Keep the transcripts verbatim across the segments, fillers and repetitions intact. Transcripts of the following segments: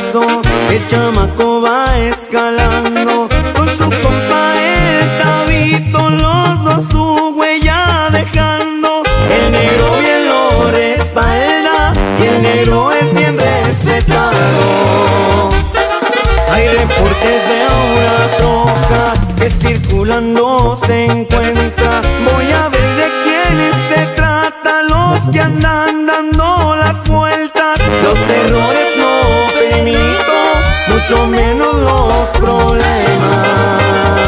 eso el chamaco va escalando con su compa el Tabito, los dos su huella dejando. El negro bien lo respalda y el negro es bien respetado. Hay reportes de una troca que circulando se encuentra. Voy a ver de quiénes se trata, los que andan dando las vueltas. Los errores no permito, mucho menos los problemas.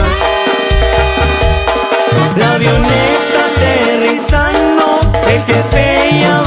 La avioneta aterrizando, el jefe ya